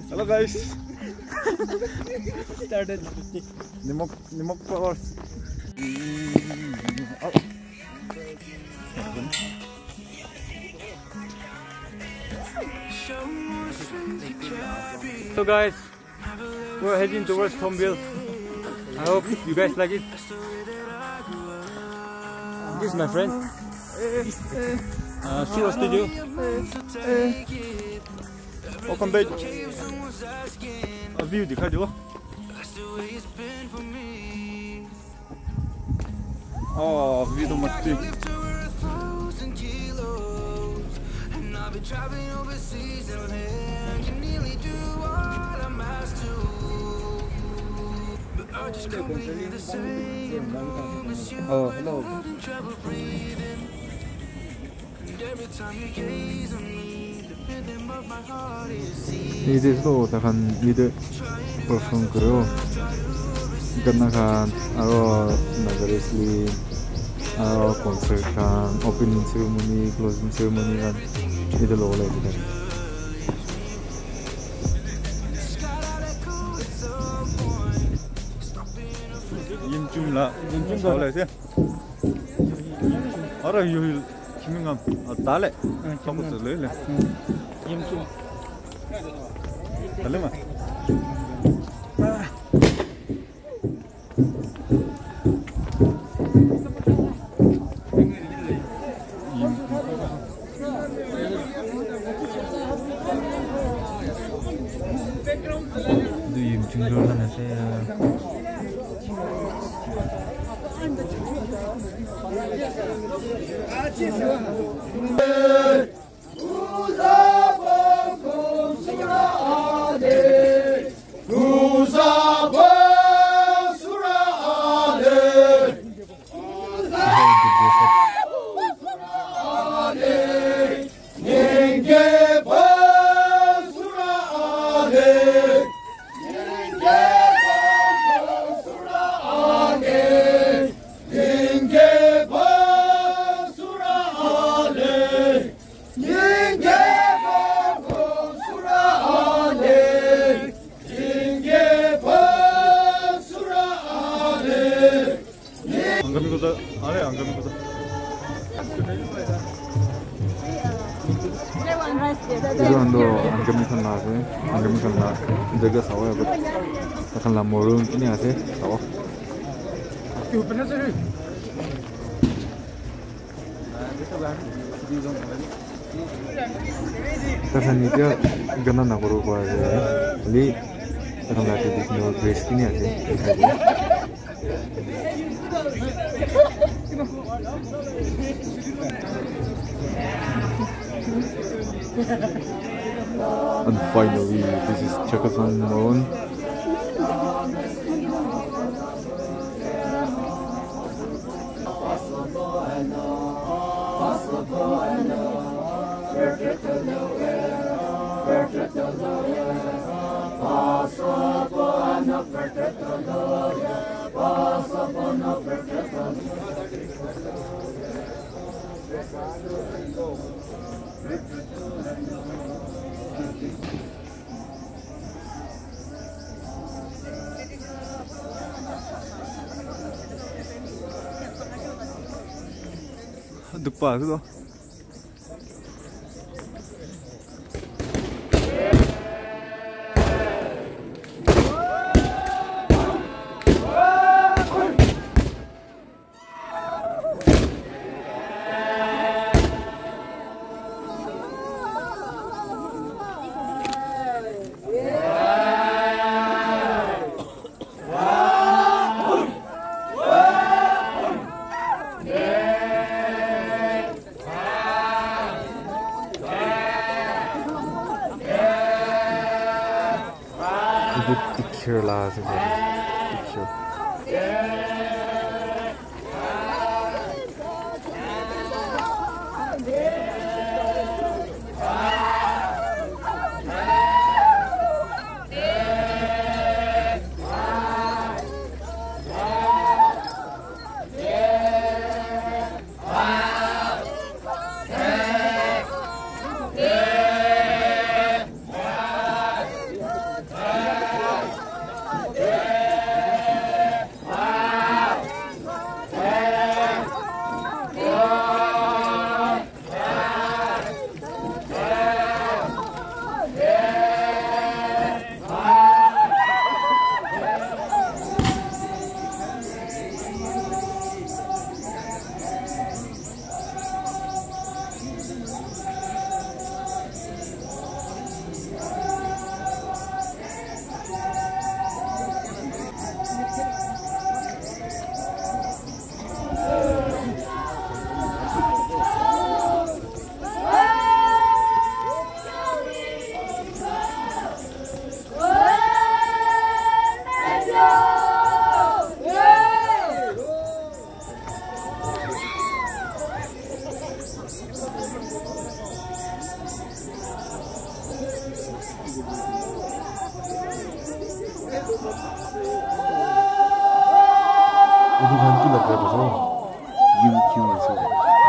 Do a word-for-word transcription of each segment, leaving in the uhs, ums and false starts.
Hello guys. Started. Nimok Nimok Brothers. Oh. So guys, we're heading towards Hornbill. I hope you guys like it. This is my friend. Uh, Sura Studio. Welcome back. A view दिखा दो. Oh, view तो मस्ती. Oh, hello. 이제도 다간 미드 perform 그래요. Karena aro nagaresli aro concert kan opening ceremony closing ceremony kan itu lo oleh kita. Yimchum lah, yimchum kau lah sih. Aro yuhil kimingam tale, kamu terleh le. Yimchum. Tale mah. Itu ando anggap mikan lah sih, anggap mikan lah jaga sawah ya, akan lah morung ini sih sawah. Terus ini dia gana nak urut gua aja, jadi akan lah di sini grace ini sih. And finally, this is Chakasan known. Depan tu. Good picture lah sebenarnya. Picture. 어디 간길라 그래서 기운 기운에서.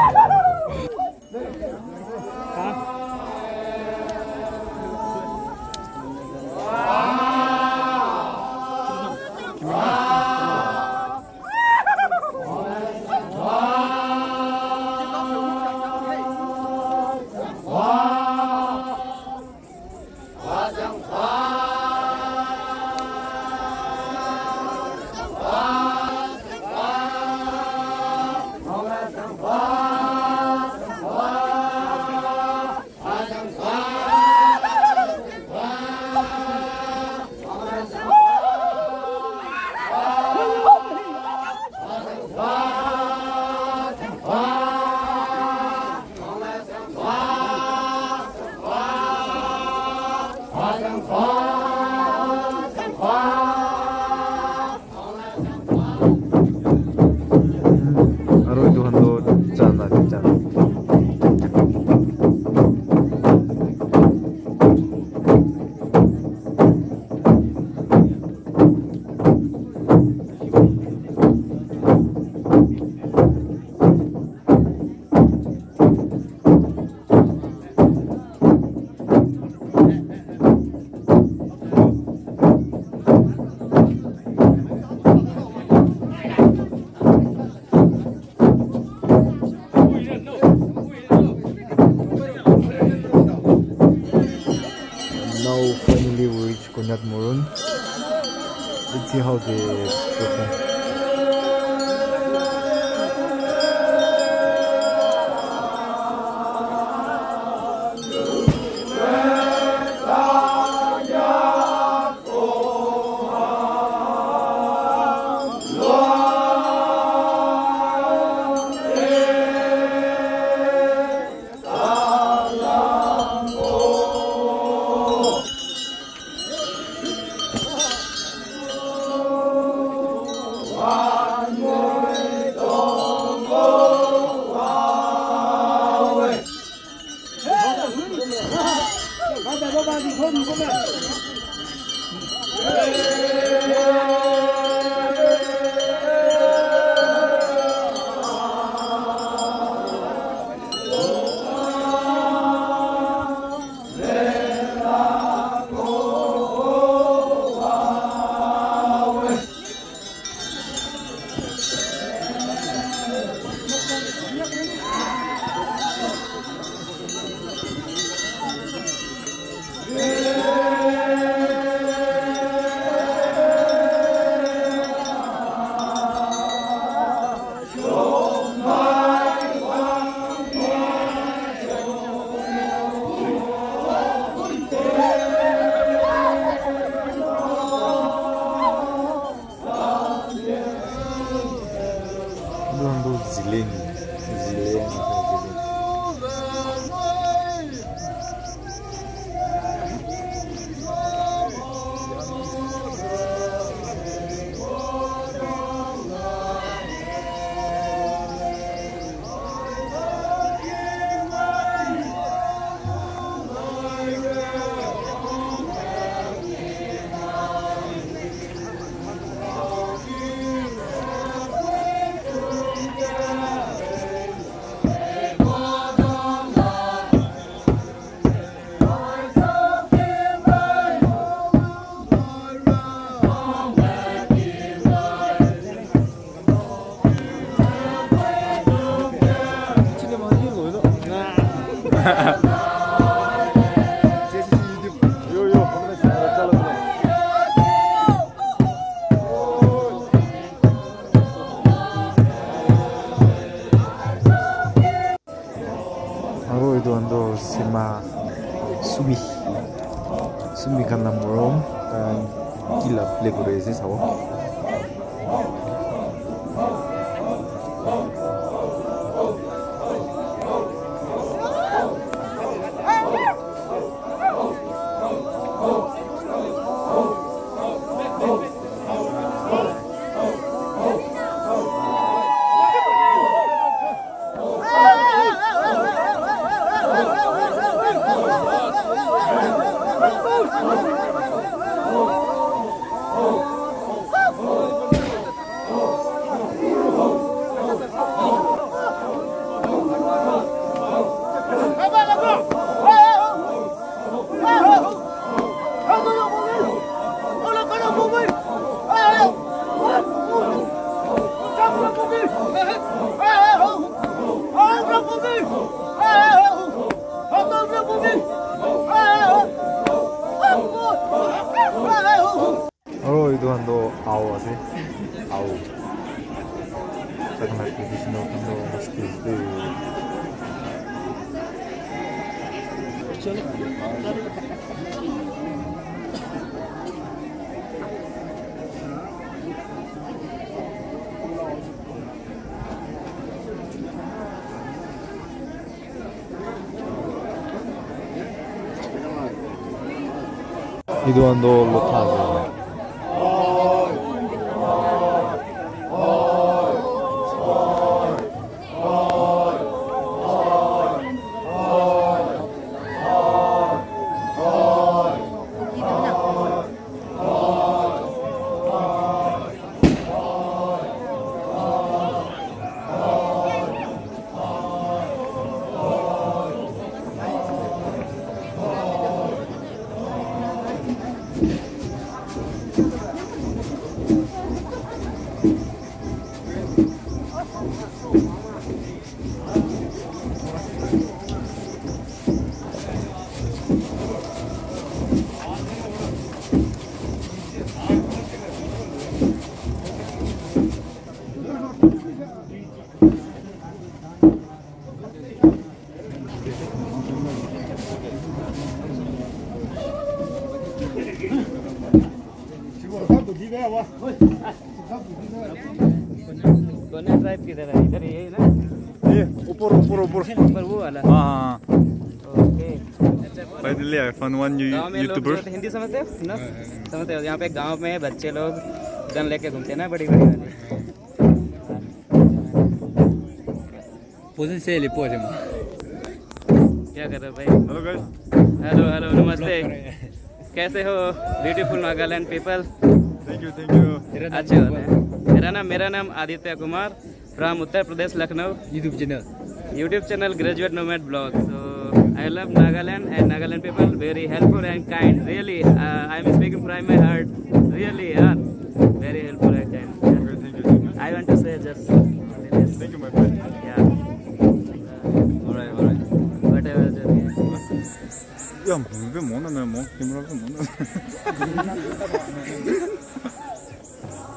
Aroy Tuhan lo cana cana. Now finally we reach Konyak Morun. Let's see how they perform. Zileni, zileni, zileni. Baru itu untuk sema sumi sumi karena morom dan gila legurese sawo. Oh Oro itu ando au ase, au. Sekarang lagi di sini ando mesti di. Itu ando lokal. कोने drive किधर है? इधर यही ना? ये ऊपर ऊपर ऊपर ऊपर वो वाला। हाँ okay. Finally I found one YouTuber. Hindi समझते हो ना? समझते हो? यहाँ पे गांव में बच्चे लोग गन लेके घूमते हैं ना, बड़ी बड़ी वाली। पोजन से ले पोजन। क्या कर रहे हो भाई? Hello guys. हेलो हेलो नमस्ते। कैसे हो beautiful Nagaland people? Thank you thank you. अच्छे होते हैं। मेरा नाम मेरा नाम Aditya Kumar from Uttar Pradesh Lucknow. YouTube channel YouTube channel graduate nomad blog. So I love Nagaland and Nagaland people very helpful and kind really. I am speaking from my heart really यार, very helpful and kind. I want to say just thank you my friend. Yeah alright alright whatever 야, 왜 못하네, 뭐, 힘을 하고 못하네.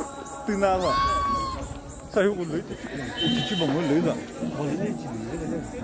뜨나봐. 사육을 넣지, 뒤집어 뭘 넣자. 뭘 넣지,